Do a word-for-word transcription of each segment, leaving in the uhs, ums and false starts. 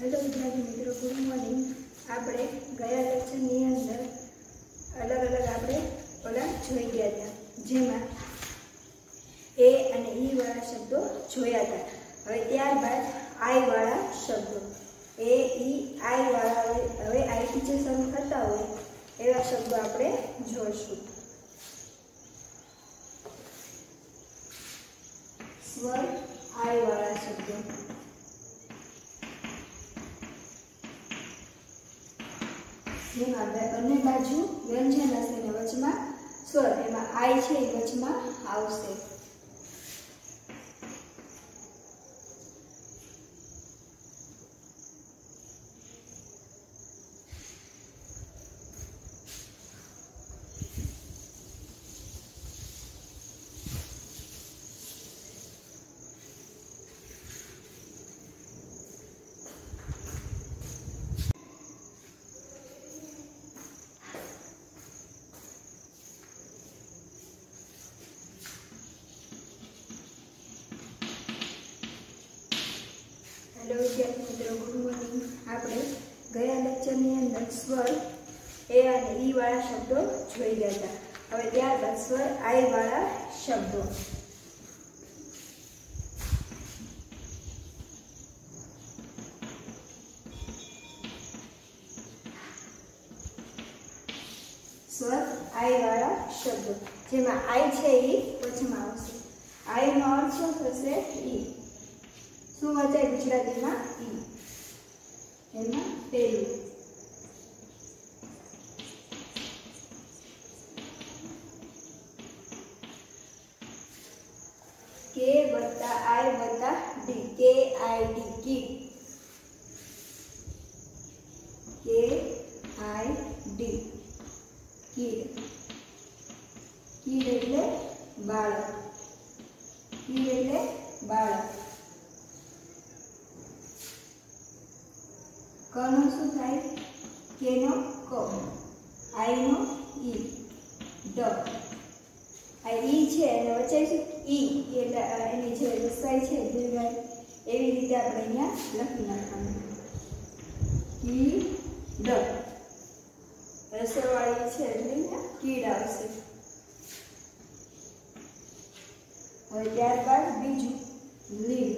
Hello विद्यार्थी मित्रों, good morning. આપણે ગયા લેક્ચરની અંદર અલગ અલગ આપણે ઓલા જોઈ ગયા હતા, જેમાં એ અને ઈ વાળા શબ્દો જોયા હતા। હવે ત્યારબાદ આઈ વાળા શબ્દો, એ ઈ આઈ વાળા હવે આઈ થી જે શરૂ થતા હોય એવા શબ્દો આપણે જોઈશું। સ્વર આઈ વાળા શબ્દો, જેમાં બંને બાજુ વ્યંજન હશે ને વચમાં સ્વર, એમાં આઈ છે એ વચમાં આવશે। हेलो विद्यार्थी मित्रों, गुड मॉर्निंग। આપણે ગયા લેક્ચરની અંદર સ્વર એ અને ઈ વાળા શબ્દો જોઈ ગયા હતા। હવે ત્યારબાદ સ્વર આઈ વાળા શબ્દો, સ્વર આઈ વાળા શબ્દો, જેમાં આઈ છે એ વચમાં આવશે। આઈ નો અર્થ શું થશે? ઈ। શું વચાય ગુજરાતીમાં? ઈ। એમાં પહેલું કે વત્તા આઈ વત્તા ડી, કે આઈ ડી, કીડ। કે આઈ ડી, કીડ। કીડ એટલે બાળક, કીડ એટલે બાળક। ક નો શું થાય? કે નો ક, આઈ નો ઈ, ડ। આ ઈ છે અને વચાય છે ઈ, એટલે એની જે રસાઈ છે દીર્ઘાઈ, એવી રીતે આપણે અહીંયા લખી નાખવાનું। ઈ ડ રસવાળી છે એટલે અહીંયા કીડ આવશે। હવે ત્યારબાદ બીજું લીડ,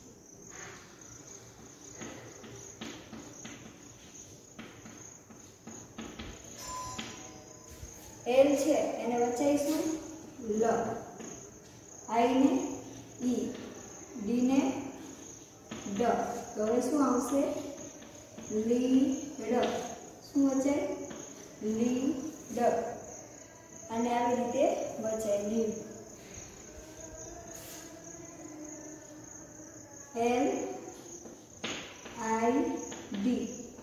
એલ છે એને વચાઈશું લ, આઈ ને ઈ, ડી ને ડ। તો હવે શું આવશે? લી ડ। શું વચાય? લી ડ। અને આવી રીતે વચાય lid. L I D,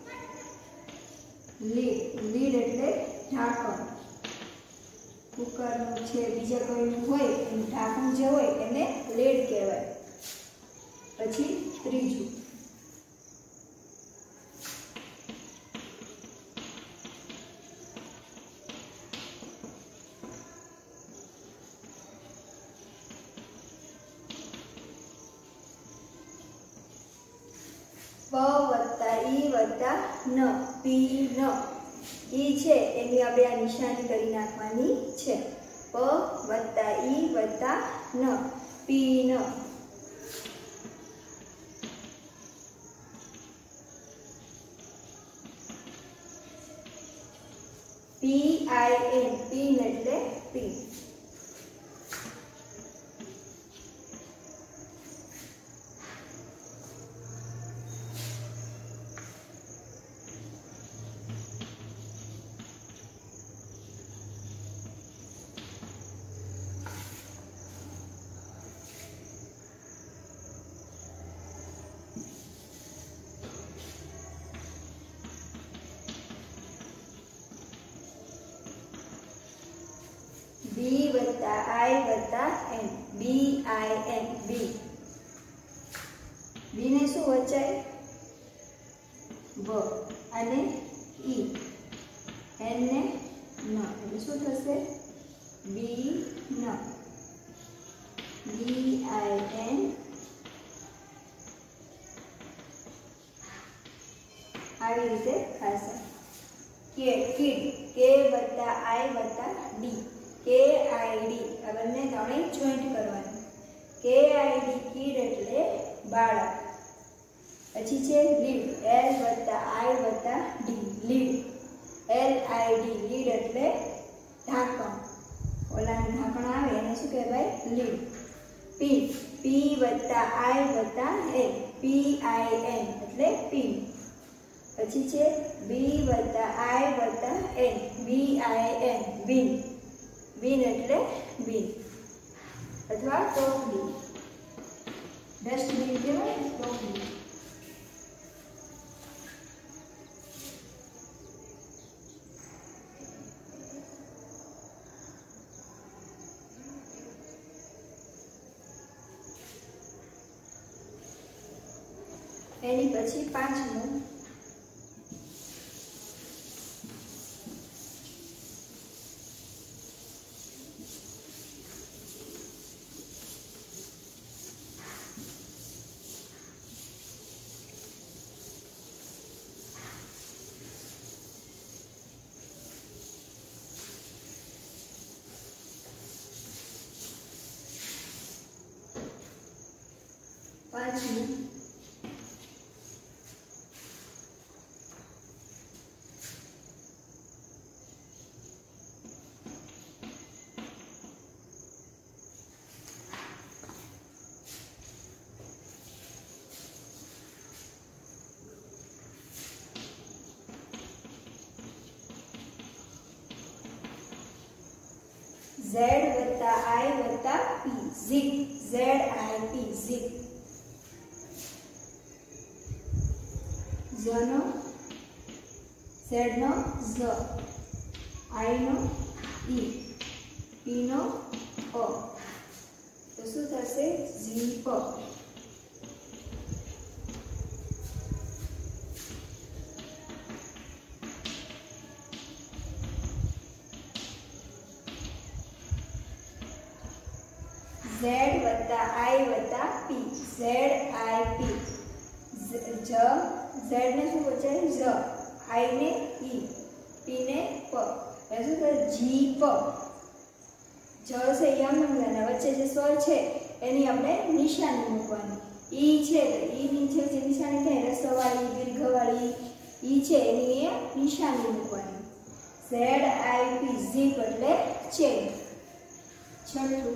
lid. Lid એટલે ઢાંકણ। કુકરનું છે, બીજા કોઈનું હોય એનું ઢાંકણ જે હોય એને લીડ કહેવાય। પછી ત્રીજું પ વત્તા ઈ વત્તા ન, પી ન। ઈ છે એની આપણે આ નિશાની કરી નાખવાની છે। પ વત્તા ઈ વત્તા ન, પી ન। પી આઈ એન, પીન એટલે પી। बी वत्ता आई वत्ता N, B I N, B. B ने शू वचाय? ब અને ई, एन ने न, એટલે શું થશે? બી ન, બી આઈ એન આવી રીતે થશે. કે કિડ કે વત્તા આઈ વત્તા ડી કે આઈ ડી આ બંને ત્રણે જોઈન્ટ કરવાનું. કે આઈ ડી કિડ એટલે બાળક. પછી છે લીડ એલ વત્તા આઈ વત્તા D lid L I D lid એટલે ઢાંકણ. ઓલાનું ઢાંકણ આવે એને શું કહેવાય? લીડ. પી પી વત્તા આઈ વત્તા એન પી આઈ એન એટલે પીન. પછી છે બી વત્તા આઈ વત્તા એન બી આઈ એન બીન બીન એટલે બીન અથવા ટોપલી. ડસ્ટબિન કહેવાય ને ટોપલી. એની પછી પાંચમું પાંચમું ઝેડ વત્તા આઈ વત્તા P zip Z I P zip. ઝનો ઝેડ નો ઝ આઈ નો ઈ પી નો અ તો શું થશે? ઝીપ. ઝેડ વત્તા આઈ વત્તા પી ઝેડ આઈ પી. જ ઝેડ ને શું વચાય? ઝ આઈ ને ઈ પી ને પ એટલે શું થાય? જીપ. જ છે યમ અને વચ્ચે જે સ્વર છે એની આપણે નિશાની મૂકવાની. ઈ છે તો ઈ ની જે નિશાની થાય રસ્વવાળી દીર્ઘવાળી ઈ છે એની એ નિશાની મૂકવાની. ઝેડ આઈ પી ઝીપ એટલે ચેન. છઠ્ઠું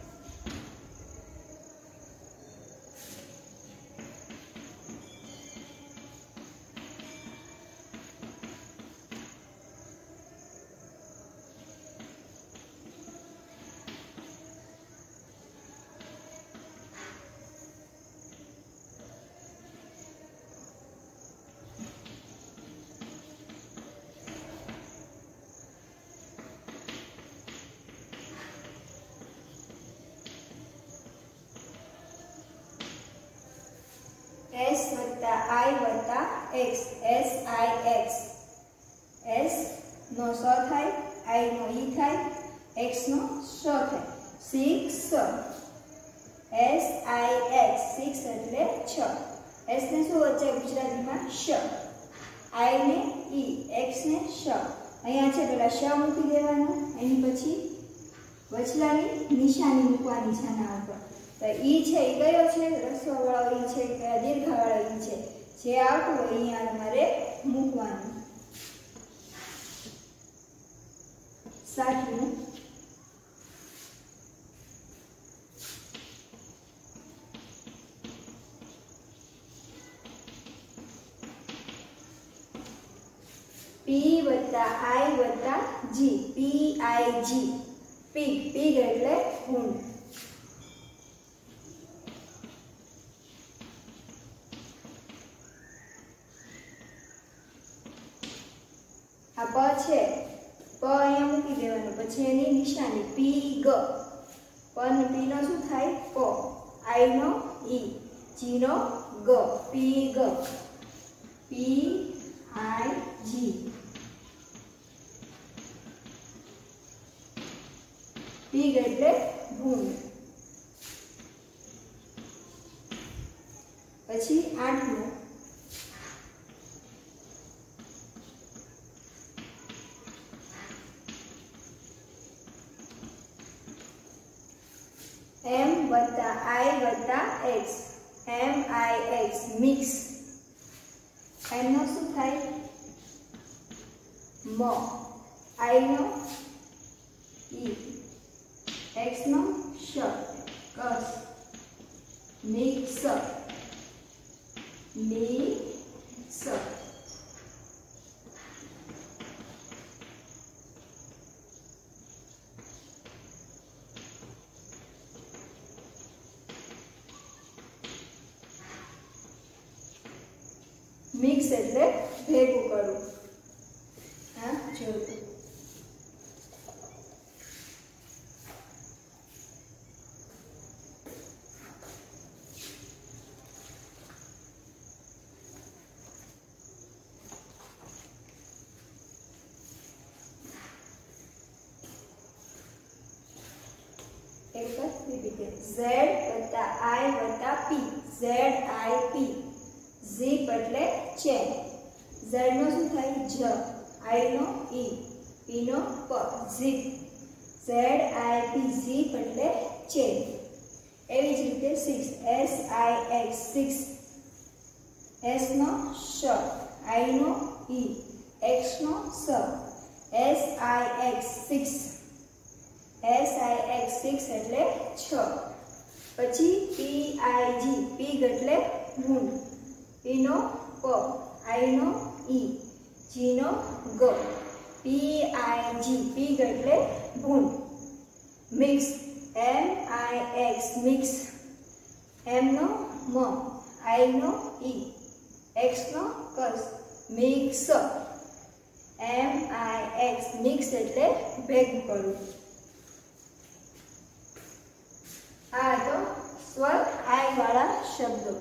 એસ વત્તા આઈ વત્તા X S I X. S નો સ થાય આઈ નો ઈ થાય એક્સ નો શ થાય. Six S I X six એટલે છ. એસ ને શું વચ્ચે ગુજરાતીમાં શ આઈ ને ઈ એક્સ ને શ. અહીંયા છે પેલા શ મૂકી દેવાનું એની પછી વચલાની નિશાની મૂકવાની છે આના ઉપર. તો ઈ છે એ કયો છે? રસ્વવાળો ઈ છે કે દીર્ઘવાળો ઈ છે? જે આવતું હોય અહીંયા તમારે મૂકવાનું. સાતમું પી વત્તા આઈ વત્તા જી પી આઈ જી પીગ પીગ એટલે ભૂંડ. આ પ છે પ અહીંયા મૂકી દેવાનું પછી એની નિશાની પી ગ. પ ને પી નો શું થાય? પ. આઈ નો ઈ જી નો ગ પી ગ પી આઈ જી. પીગ એટલે ભૂંડ. પછી આઠમું એમ વત્તા આઈ વત્તા X, M I X mix. M નો શું થાય? મ. આઈ નો ઈ, એક્સ નો શ, કસ. Mix, mix. મિક્સ એટલે ભેગું કરવું. હા જોયું. એક રિપીટ. ઝેડ વત્તા આઈ વત્તા P, Z I P. Zip એટલે ચેન. ઝેડ નો શું થાય? જ. આઈ નો ઈ, પી નો પ, zip. Z I P zip એટલે ચેન. એવી જ રીતે six, S I X six. S નો શ, આઈ નો ઈ, એક્સ નો સ. S I X six. S I X six એટલે છ. પછી પી આઈ જી, પીગ એટલે મૂન. પી નો પ, આઈ નો ઈ, જી નો ગ. પી આઈ જી, પીગ એટલે ભૂન. Mix, M I X mix. M નો મ, આઈ નો ઈ, એક્સ નો કસ. Mix. M I X mix એટલે ભેગું કરવું. આ તો સ્વર આઈ વાળા શબ્દો.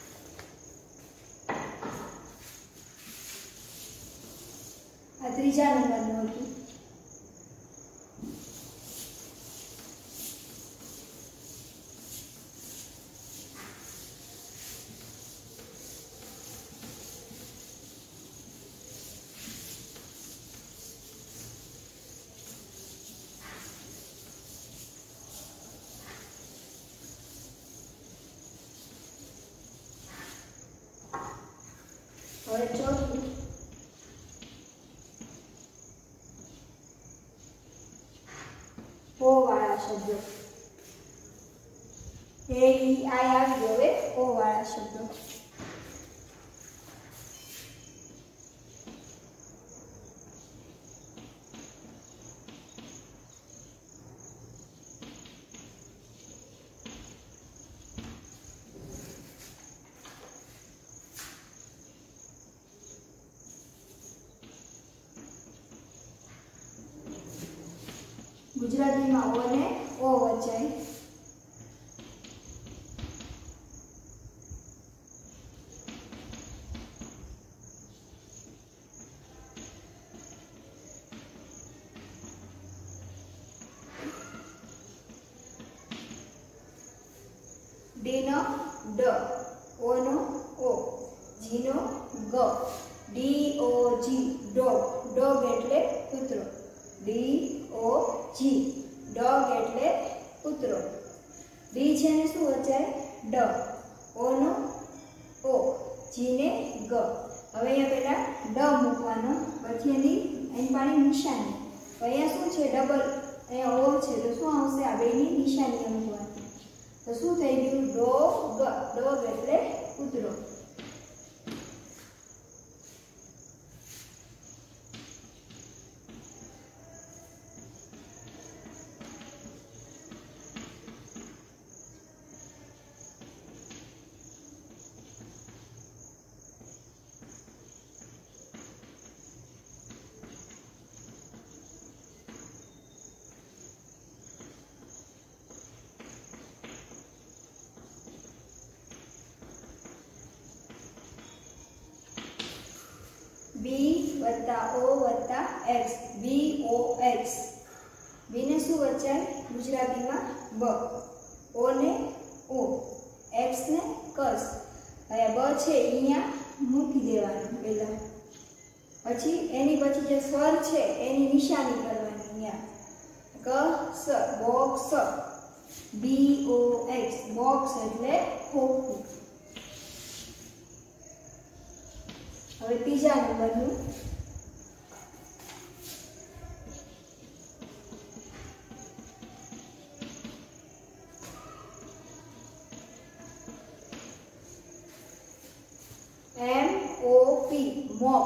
આ ત્રીજા નંબરનું હતું. હવે ચોથું. ઓ વાળા શબ્દો. એ ઈ આઈ આવી ગયો. હવે ઓ વાળા શબ્દો. ગુજરાતીમાં ઓ ને ઓ વચાય. ડી નો ડ, ઓ નો ઓ, જી નો ગ. D O G, dog. Dog એટલે કૂતરો. ડી ઓ જી, ડોગ એટલે કૂતરો. ડી છે ને શું વચાય? ડ. ઓ નો ઓ, જી ને ગ. હવે અહીંયા પહેલા ડ મૂકવાનો, પછી એની એની પાણી નિશાની. અહીંયા શું છે? ડબલ. અહીંયા ઓ છે તો શું આવશે? આ બેની નિશાની મૂકવાની. તો શું થઈ ગયું? ડોગ. ડોગ એટલે કૂતરો. બી વત્તા ઓ વત્તા એક્સ, બી ઓ એક્સ. બી ને શું વચાય ગુજરાતીમાં? બ. ઓ ને ઓ, એક્સ ને કસ. હવે બ છે અહીંયા મૂકી દેવાનું પહેલા. પછી એની પછી જે સ્વર છે એની નિશાની કરવાની. અહીંયા ક સ, box. B O X box એટલે ખોખું. હવે ત્રીજા નંબરનું એમ ઓ પી મોપ.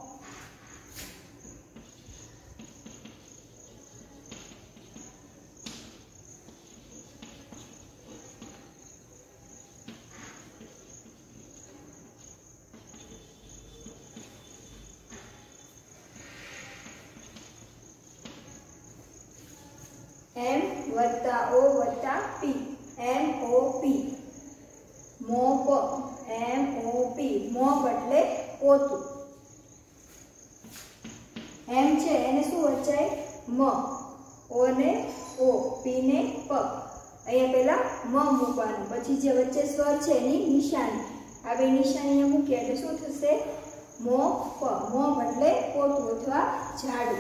એમ વત્તા ઓ વત્તા પી એમ ઓ પી મોપ. એમ ઓ પી મોપ એટલે પોતું. એમ છે એને શું વચાય મ, ઓ ને ઓ, પી ને પ. અહીંયા પહેલા મ મૂકવાનું, પછી જે વચ્ચે સ્વર છે એની નિશાની, આ બે નિશાની અહીંયા મૂકીએ એટલે શું થશે મો પ. મોપ એટલે પોતું અથવા ઝાડુ.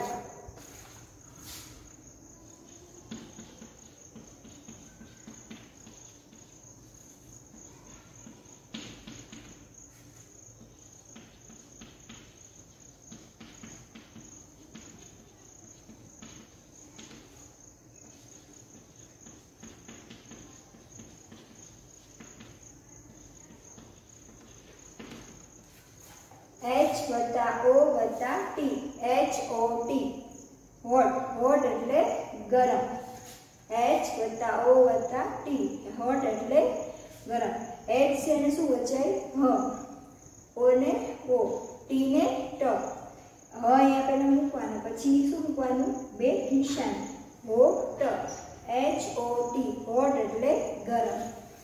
એચ વત્તા ઓ વત્તા T H O T hot. Hot એટલે ગરમ. એચ વત્તા ઓ વત્તા ટી હોટ એટલે ગરમ. એચ છે એને શું વચાય હ, ઓ ને ઓ, ટી ને ટ. હ અહીંયા પહેલા મૂકવાના, પછી શું મૂકવાનું બે નિશાન hot. H O T hot એટલે ગરમ.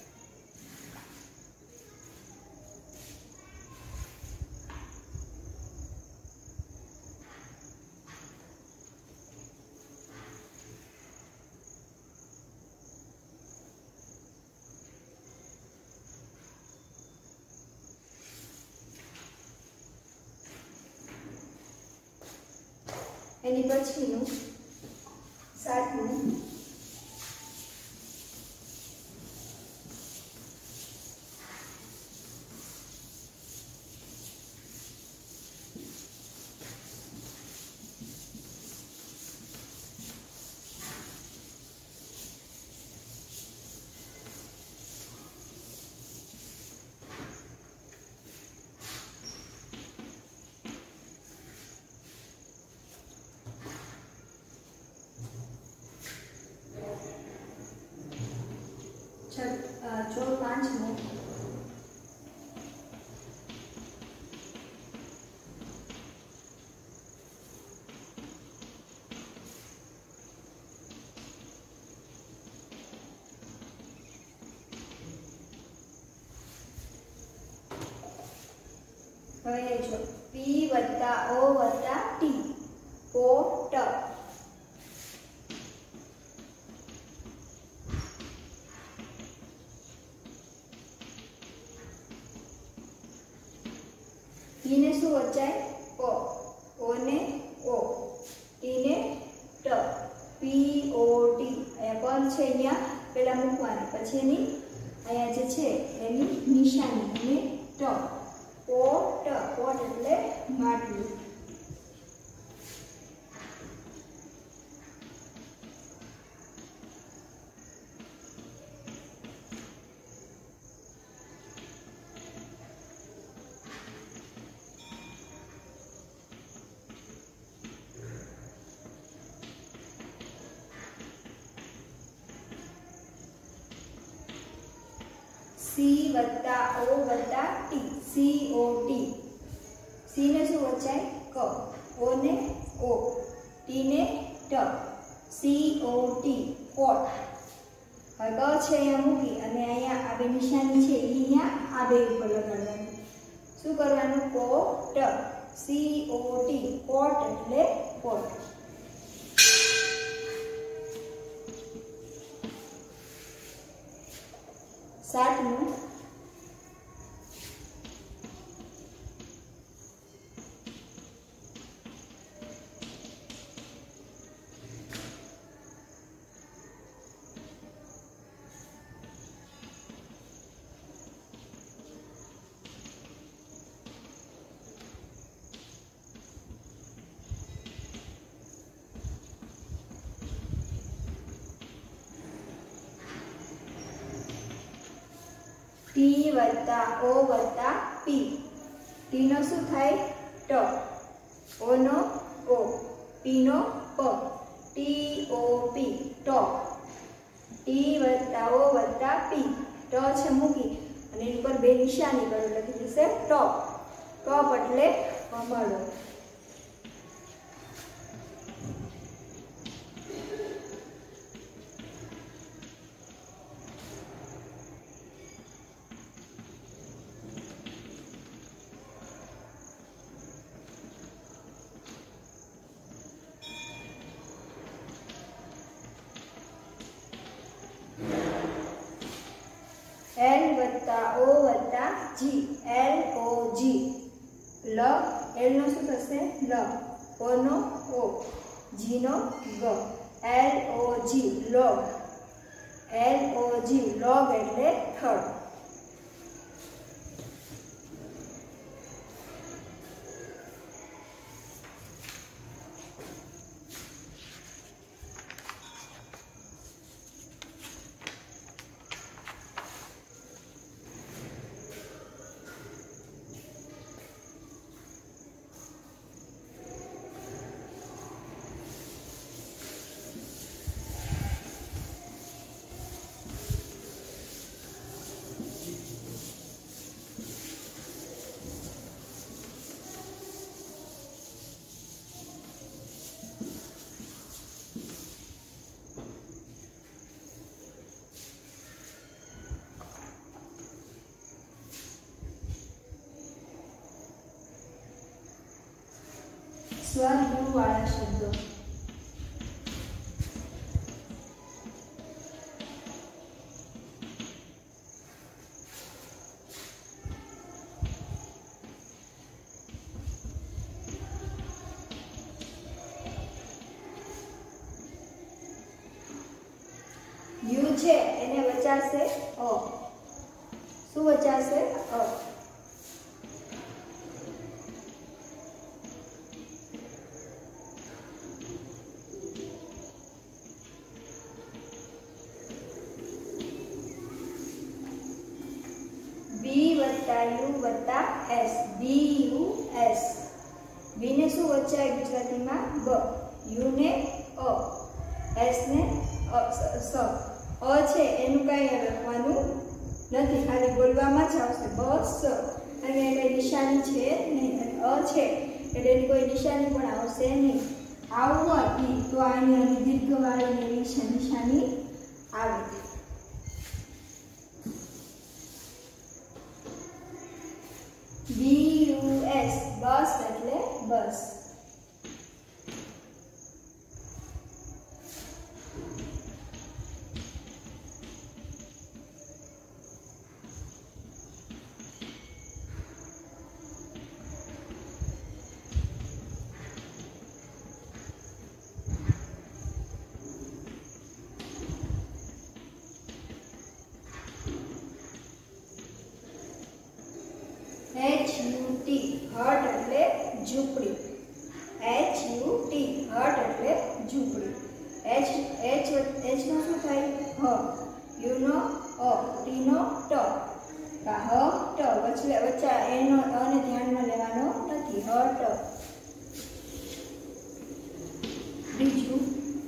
એની પછીનું સાતમું જો પાંચમું હવે જો પી વત્તા ઓ વત્તા ટી પોટ. પી ને શું વચાય પ, ઓ ને ઓ, ટી ને ટ. પી ઓ ટી અહીંયા પર છે અહીંયા પેલા મૂકવાના, પછી એની અહીંયા જે છે એની નિશાની અને ટ. પોટ. પોટ એટલે માટલું. સી વત્તા ઓ વત્તા T C O T. C ને શું વચાય ક, ઓ ને ઓ, ટી ને ટ. C O T cot. હવે ક છે અહીંયા મૂકી અને અહીંયા આ બે નિશાની છે એ અહીંયા આ બે ઉપર લગાડવાનું. શું કરવાનું કોટ. સી ઓ ટી કોટ એટલે કોટ. સાતમું ટી વત્તા ઓ વત્તા પી. ટી નો શું થાય? ટ. ઓ નો ઓ. પી નો પ. ટી ઓ પી. ટોપ. ટી વત્તા ઓ વત્તા પી. ટ છે મૂકી અને એની પર બે નિશાની કરો, લખી જશે ટોપ. ટોપ એટલે કમળો. એલ વત્તા ઓ વત્તા જી. એલ ઓ જી. લ. એલ નો શું થશે? લ. ઓ નો ઓ. જી નો ગ. L O G. Log. L O G. Log એટલે થડ. સ્વર યુ વાળા શબ્દો. યુ છે એને વચાશે અ. શું વચાશે? અ. બી વત્તા યુ વત્તા S. B U S. B ને શું વચાય ગુજરાતીમાં? બ. યુ ને અ. એસ ને સ. અ છે એનું કાંઈ લખવાનું નથી, ખાલી બોલવામાં જ આવશે બસ. અને કઈ નિશાની છે નહીં. અને અ છે એટલે એની કોઈ નિશાની પણ આવશે નહીં. આવું હોય તો આની અને દીર્ઘવાળી એવી નિશાની આવે. બી યુ એસ. બસ એટલે bus. H U T. Hut એટલે ઝૂંપડી. H U T. હટ એટલે ઝૂંપડી. એચ એચ એચ નો શું થાય? હ. You know a. ટી નો ટ. હ ટ. વચ્ચે વચ્ચે એનો અને ધ્યાનમાં લેવાનો નથી. હ ટ. બીજું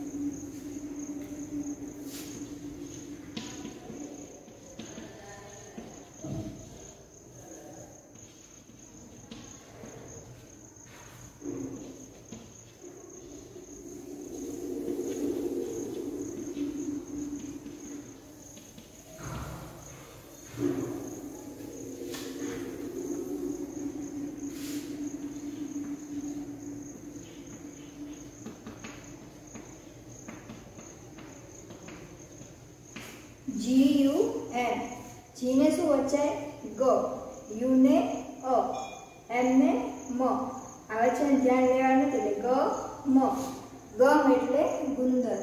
જી યુ એમ. જી ને શું વચાય? ગ. યુ ને અ. એમ ને મ. આવે છે ને ધ્યાન લેવાનું નથી એટલે ગ મ. ગમ એટલે ગુંદર.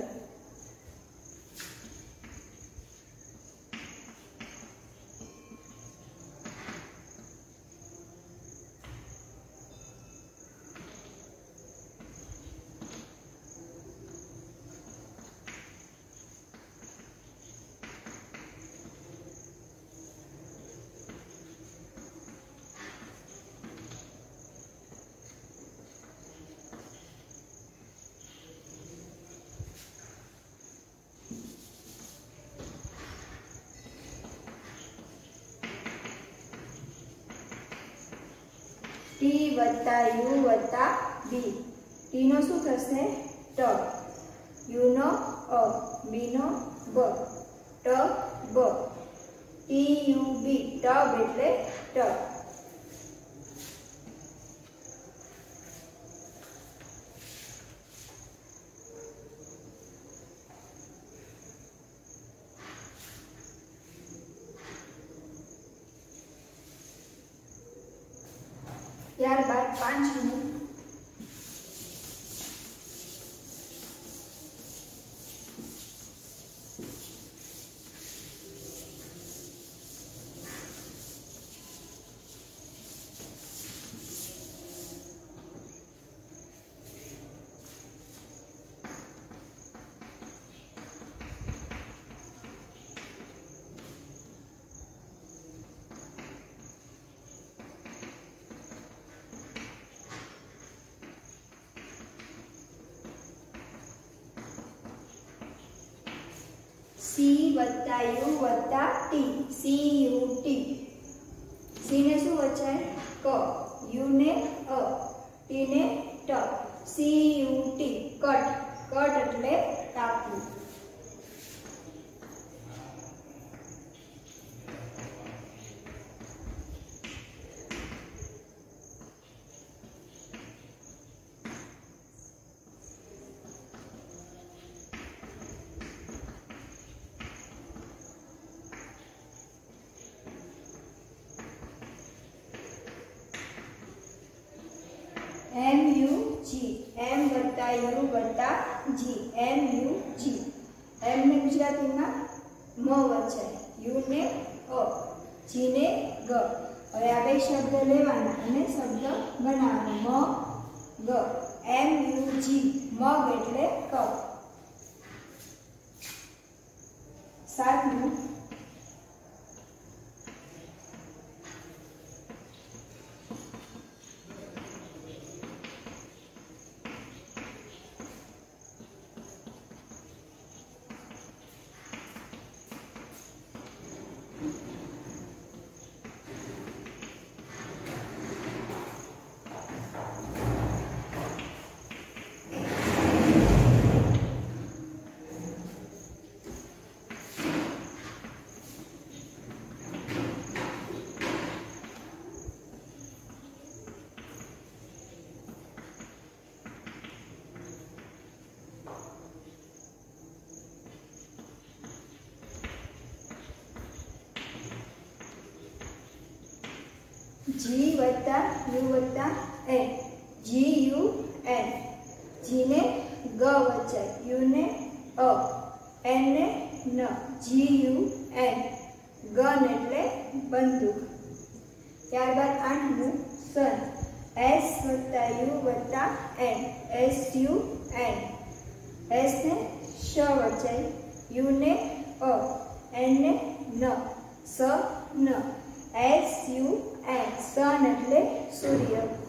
ટી વત્તા યુ વત્તા બી. ટી નો શું થશે? ટ. યુ નો અ. બી નો બ. ટ બ. ટી યુ બી. ટબ એટલે ટ. ત્યારબાદ પાંચમું સી વત્તા યુ વત્તા T. C U T. C ને શું વચાય? ક. યુ ને અ. ટી ને ટ. C U T. Cut. Cut એટલે કાપવું. એમ યુ જી. એમ વત્તા યુ વત્તા જી. એમ યુ જી. એમ ને ગુજરાતીમાં મ વચાય. યુ ને અ. જી ને ગ. હવે આ બે શબ્દ લેવાના અને શબ્દ બનાવવાનો. મ ગ. એમ યુ જી. મગ એટલે કપ. સાતમું જી વત્તા યુ વત્તા N. G U N. G ને ગ વચાય. યુ ને અ. એન ને ન. જી યુ એન. ગન એટલે બંદૂક. ત્યારબાદ આઠમું સન. એસ વત્તા યુ વત્તા N. S U N. S ને શ વચાય. યુ ને અ. એન ને ન. સ ન. S U N. સન એટલે સૂર્ય.